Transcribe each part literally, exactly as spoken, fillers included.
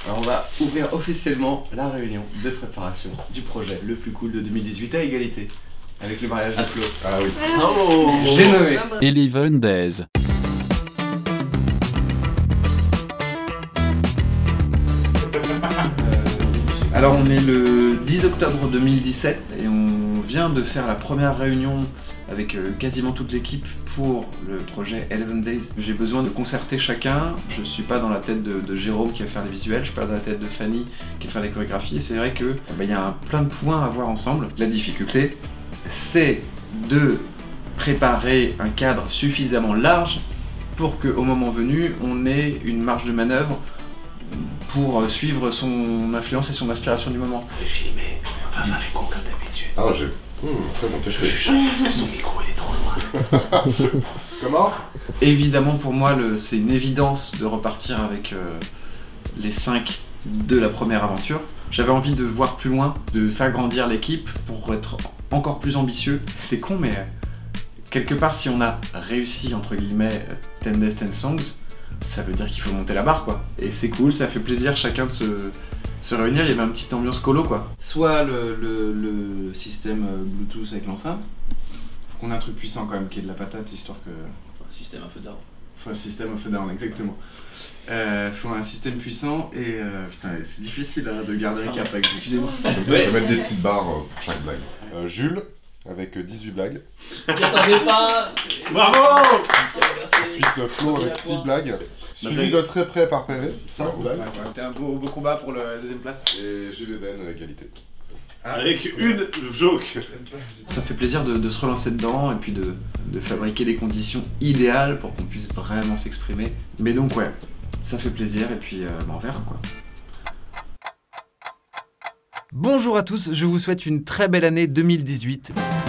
Alors on va ouvrir officiellement la réunion de préparation du projet le plus cool de deux mille dix-huit à égalité avec le mariage de Flo. Ah oui. Oh, j'ai nommé Eleven Days. Alors on est le dix octobre deux mille dix-sept et on vient de faire la première réunion avec euh, quasiment toute l'équipe pour le projet Eleven Days. J'ai besoin de concerter chacun, je suis pas dans la tête de, de Jérôme qui va faire les visuels, je suis pas dans la tête de Fanny qui va faire les chorégraphies et c'est vrai que bah, y a un, plein de points à voir ensemble. La difficulté c'est de préparer un cadre suffisamment large pour qu'au moment venu on ait une marge de manœuvre pour suivre son influence et son inspiration du moment. Je vais filmer, on va faire les cons comme d'habitude. Ah, j'ai. Mmh, très bon, Je suis choqué parce que son micro il est trop loin. Comment? Évidemment pour moi le, c'est une évidence de repartir avec euh, les cinq de la première aventure. J'avais envie de voir plus loin, de faire grandir l'équipe pour être encore plus ambitieux. C'est con mais euh, quelque part si on a réussi entre guillemets ten days ten songs, ça veut dire qu'il faut monter la barre quoi. Et c'est cool, ça fait plaisir chacun de se, se réunir, il y avait une petite ambiance colo quoi. Soit le, le, le système Bluetooth avec l'enceinte, faut qu'on ait un truc puissant quand même qui est de la patate histoire que... Faut un système un feu d'arme. Faut un système un feu d'arme, exactement. Euh, faut un système puissant et euh, putain c'est difficile hein, de garder un cap avec, excusez-moi. Je vais mettre des petites barres euh, pour chaque blague. Euh, Jules, avec dix-huit blagues. J'y attendais pas. Bravo. Ensuite Flo avec six blagues. Suivi de très près par Pérez, cinq blagues. Ouais, ouais, c'était un beau, beau combat pour la deuxième place. Et Jules et Ben à égalité. Avec une joke. Ça fait plaisir de, de se relancer dedans et puis de, de fabriquer les conditions idéales pour qu'on puisse vraiment s'exprimer. Mais donc ouais, ça fait plaisir et puis euh, bah, on verra quoi. Bonjour à tous, je vous souhaite une très belle année deux mille dix-huit.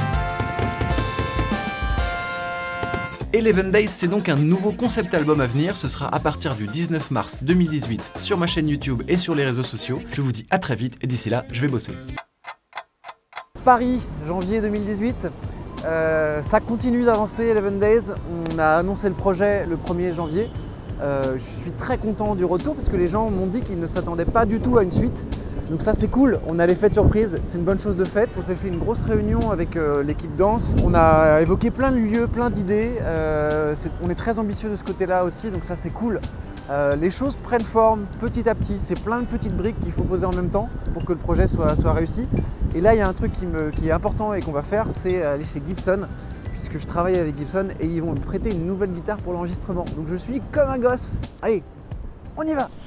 Eleven Days, c'est donc un nouveau concept album à venir, ce sera à partir du dix-neuf mars deux mille dix-huit sur ma chaîne YouTube et sur les réseaux sociaux. Je vous dis à très vite et d'ici là, je vais bosser. Paris, janvier deux mille dix-huit, euh, ça continue d'avancer, Eleven Days. On a annoncé le projet le premier janvier. Euh, je suis très content du retour parce que les gens m'ont dit qu'ils ne s'attendaient pas du tout à une suite. Donc ça c'est cool, on a l'effet de surprise, c'est une bonne chose de faite. On s'est fait une grosse réunion avec euh, l'équipe danse, on a évoqué plein de lieux, plein d'idées. Euh, on est très ambitieux de ce côté-là aussi, donc ça c'est cool. Euh, les choses prennent forme petit à petit, c'est plein de petites briques qu'il faut poser en même temps pour que le projet soit, soit réussi. Et là il y a un truc qui, me, qui est important et qu'on va faire, c'est aller chez Gibson, puisque je travaille avec Gibson et ils vont me prêter une nouvelle guitare pour l'enregistrement. Donc je suis comme un gosse. Allez, on y va!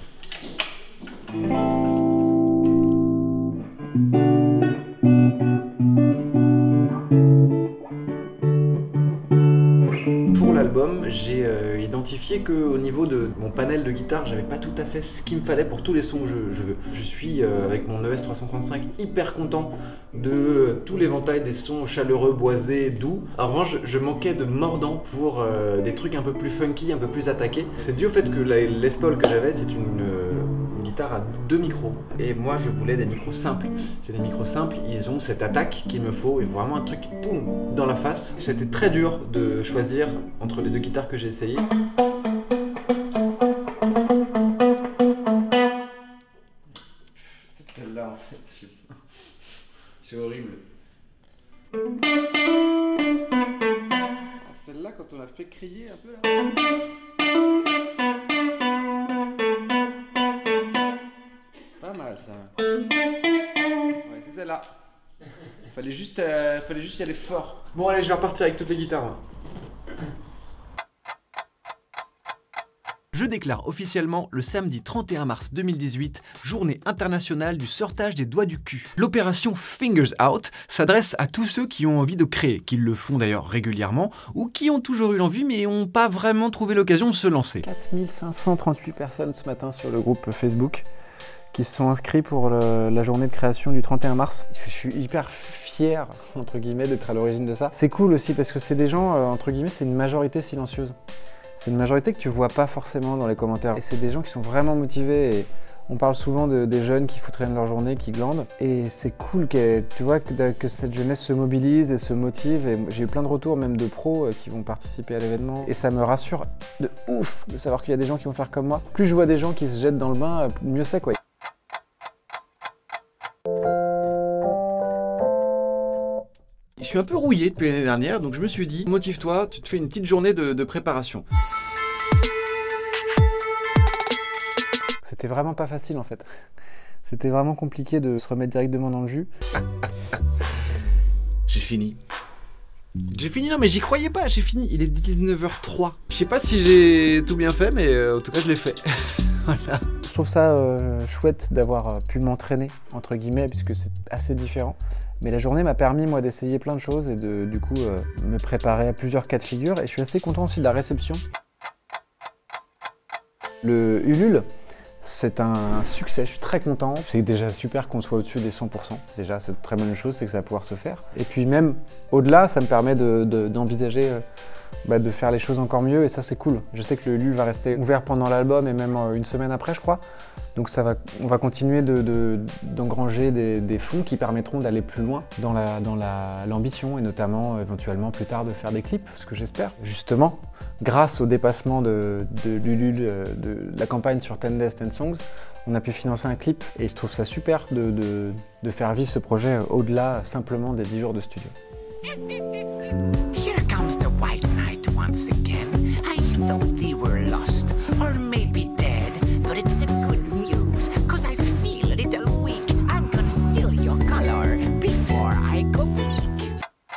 Pour l'album, j'ai euh, identifié qu'au niveau de mon panel de guitare, j'avais pas tout à fait ce qu'il me fallait pour tous les sons que je, je veux. Je suis, euh, avec mon E S trois cent trente-cinq, hyper content de euh, tout l'éventail des sons chaleureux, boisés, doux. En revanche, je manquais de mordant pour euh, des trucs un peu plus funky, un peu plus attaqués. C'est dû au fait que la Les Paul que j'avais, c'est une, euh, une guitare à deux micros. Et moi, je voulais des micros simples. C'est des micros simples, ils ont cette attaque qu'il me faut, et vraiment un truc, boum, dans la face. C'était très dur de choisir entre les deux guitares que j'ai essayé. Celle-là en fait, c'est horrible. Celle-là quand on a fait crier un peu là. Pas mal ça. Ouais c'est celle-là. Fallait juste, euh, fallait juste y aller fort. Bon allez je vais repartir avec toutes les guitares. Hein. Je déclare officiellement le samedi trente et un mars deux mille dix-huit, journée internationale du sortage des doigts du cul. L'opération Fingers Out s'adresse à tous ceux qui ont envie de créer, qui le font d'ailleurs régulièrement, ou qui ont toujours eu l'envie mais n'ont pas vraiment trouvé l'occasion de se lancer. quatre mille cinq cent trente-huit personnes ce matin sur le groupe Facebook qui se sont inscrits pour le, la journée de création du trente et un mars. Je suis hyper fier, entre guillemets, d'être à l'origine de ça. C'est cool aussi parce que c'est des gens, euh, entre guillemets, c'est une majorité silencieuse. C'est une majorité que tu vois pas forcément dans les commentaires. Et c'est des gens qui sont vraiment motivés. Et on parle souvent de, des jeunes qui foutent rien de leur journée, qui glandent. Et c'est cool que, tu vois, que, que cette jeunesse se mobilise et se motive. Et j'ai eu plein de retours, même de pros, qui vont participer à l'événement. Et ça me rassure de ouf de savoir qu'il y a des gens qui vont faire comme moi. Plus je vois des gens qui se jettent dans le bain, mieux c'est quoi. suis un peu rouillé depuis l'année dernière, donc je me suis dit, motive-toi, tu te fais une petite journée de, de préparation. C'était vraiment pas facile en fait. C'était vraiment compliqué de se remettre directement dans le jus. J'ai fini. J'ai fini, non mais j'y croyais pas, j'ai fini, il est dix-neuf heures trois. Je sais pas si j'ai tout bien fait, mais euh, en tout cas je l'ai fait. Voilà. Je trouve ça euh, chouette d'avoir euh, pu m'entraîner, entre guillemets, puisque c'est assez différent. Mais la journée m'a permis, moi, d'essayer plein de choses et de, du coup, euh, me préparer à plusieurs cas de figure. Et je suis assez content aussi de la réception. Le Ulule, c'est un succès, je suis très content. C'est déjà super qu'on soit au-dessus des cent pour cent. Déjà, c'est une très bonne chose, c'est que ça va pouvoir se faire. Et puis même, au-delà, ça me permet de, de, d'envisager euh, bah, de faire les choses encore mieux, et ça, c'est cool. Je sais que le Ulule va rester ouvert pendant l'album et même euh, une semaine après, je crois. Donc ça va, on va continuer de, de, d'engranger des, des fonds qui permettront d'aller plus loin dans la, dans la, l'ambition, et notamment, éventuellement, plus tard, de faire des clips, ce que j'espère. Justement, grâce au dépassement de, de l'Ulule, de la campagne sur ten days, ten songs, on a pu financer un clip et je trouve ça super de, de, de faire vivre ce projet au-delà simplement des dix jours de studio. Here comes the white knight once again. I thought they were lost or maybe dead, but it's a good news, cause I feel a little weak. I'm gonna steal your color before I go bleak.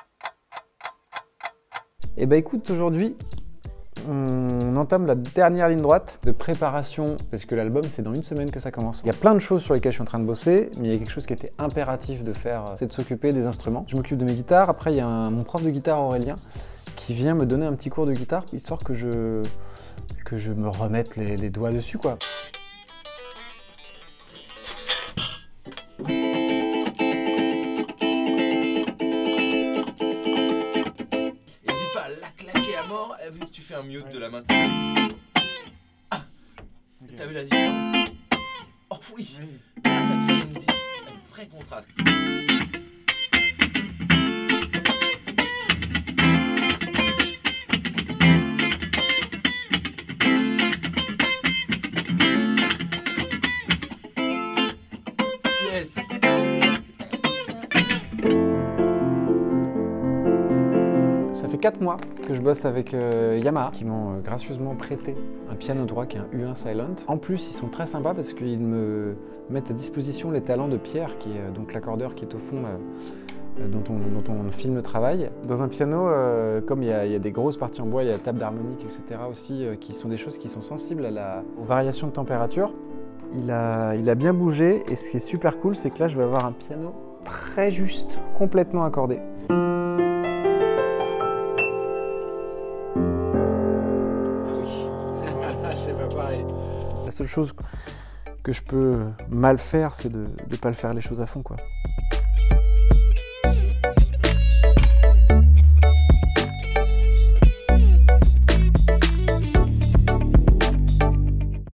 Et bah écoute, aujourd'hui, on entame la dernière ligne droite de préparation, parce que l'album c'est dans une semaine que ça commence. Il y a plein de choses sur lesquelles je suis en train de bosser, mais il y a quelque chose qui était impératif de faire, c'est de s'occuper des instruments. Je m'occupe de mes guitares, après il y a un, mon prof de guitare Aurélien qui vient me donner un petit cours de guitare, histoire que je, que je me remette les, les doigts dessus quoi. Vu que tu fais un mute de la main. Ah, okay. T'as vu la différence? Oh oui, oui. Là t'as créé une, un vrai contraste. Yes. Ça fait quatre mois que je bosse avec euh, Yamaha, qui m'ont euh, gracieusement prêté un piano droit qui est un U un Silent. En plus, ils sont très sympas parce qu'ils me mettent à disposition les talents de Pierre, qui est euh, donc l'accordeur qui est au fond, euh, dont, on, dont on filme le travail. Dans un piano, euh, comme il y, y a des grosses parties en bois, il y a la table d'harmonique, et cetera aussi, euh, qui sont des choses qui sont sensibles à la, aux variations de température. Il a, il a bien bougé, et ce qui est super cool, c'est que là, je vais avoir un piano très juste, complètement accordé. C'est pas pareil. La seule chose que je peux mal faire, c'est de ne pas le faire les choses à fond, quoi.